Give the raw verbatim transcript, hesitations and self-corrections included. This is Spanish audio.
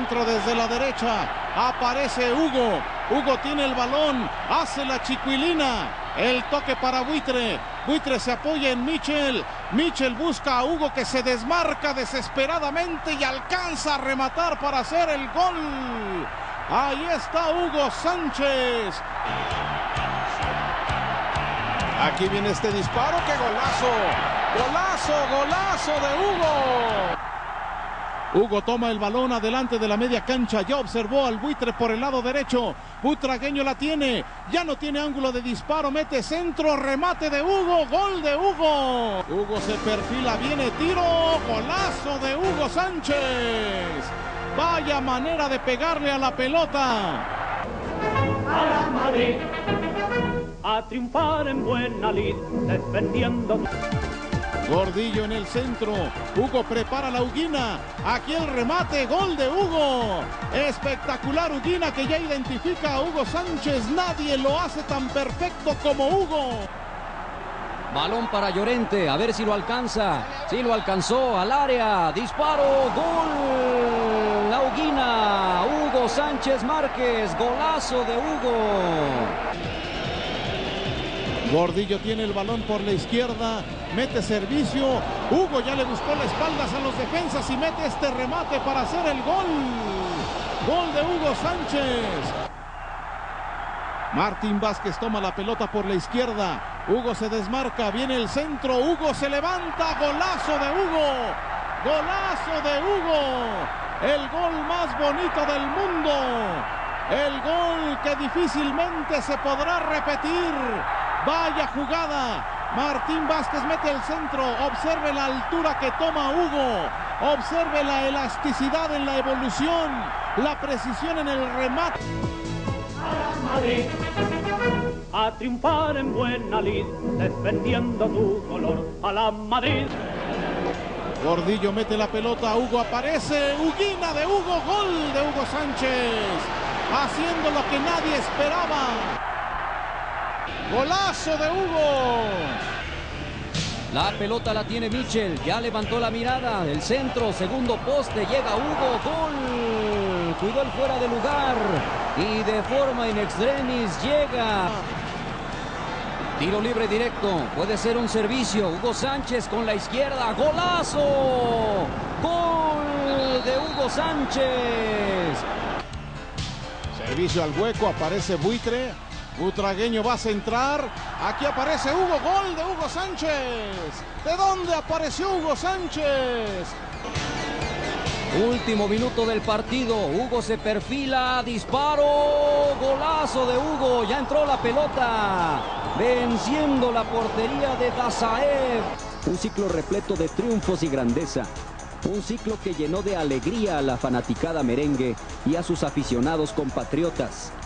centro desde la derecha. Aparece Hugo. Hugo tiene el balón. Hace la chiquilina. El toque para Buitre. Buitre se apoya en Michel. Michel busca a Hugo, que se desmarca desesperadamente y alcanza a rematar para hacer el gol. Ahí está Hugo Sánchez. Aquí viene este disparo. ¡Qué golazo! ¡Golazo, golazo de Hugo! Hugo toma el balón adelante de la media cancha. Ya observó al Buitre por el lado derecho. Butragueño la tiene. Ya no tiene ángulo de disparo. Mete centro. Remate de Hugo. Gol de Hugo. Hugo se perfila. Viene tiro. Golazo de Hugo Sánchez. Vaya manera de pegarle a la pelota. A la Madrid. A triunfar en buena lid. Defendiendo. Gordillo en el centro. Hugo prepara la Huguina. Aquí el remate. Gol de Hugo. Espectacular Huguina, que ya identifica a Hugo Sánchez. Nadie lo hace tan perfecto como Hugo. Balón para Llorente. A ver si lo alcanza. Sí lo alcanzó. Al área. Disparo. Gol. La Huguina. Hugo Sánchez Márquez. Golazo de Hugo. Gordillo tiene el balón por la izquierda, mete servicio. Hugo ya le buscó las espaldas a los defensas y mete este remate para hacer el gol. Gol de Hugo Sánchez. Martín Vázquez toma la pelota por la izquierda. Hugo se desmarca, viene el centro. Hugo se levanta. Golazo de Hugo. Golazo de Hugo. El gol más bonito del mundo. El gol que difícilmente se podrá repetir. Vaya jugada. Martín Vázquez mete el centro. Observe la altura que toma Hugo. Observe la elasticidad en la evolución. La precisión en el remate. A la Madrid. A triunfar en buena lid. Defendiendo tu color. A la Madrid. Gordillo mete la pelota. Hugo aparece. Huguina de Hugo. Gol de Hugo Sánchez. Haciendo lo que nadie esperaba. Golazo de Hugo. La pelota la tiene Michel. Ya levantó la mirada. El centro, segundo poste. Llega Hugo. Gol. Cuidó el fuera de lugar. Y de forma in extremis llega. Tiro libre directo. Puede ser un servicio. Hugo Sánchez con la izquierda. Golazo. Gol de Hugo Sánchez. Servicio al hueco. Aparece Buitre. Butragueño va a centrar. Aquí aparece Hugo. Gol de Hugo Sánchez. ¿De dónde apareció Hugo Sánchez? Último minuto del partido. Hugo se perfila. Disparo. Golazo de Hugo. Ya entró la pelota. Venciendo la portería de Dazaev. Un ciclo repleto de triunfos y grandeza. Un ciclo que llenó de alegría a la fanaticada merengue y a sus aficionados compatriotas.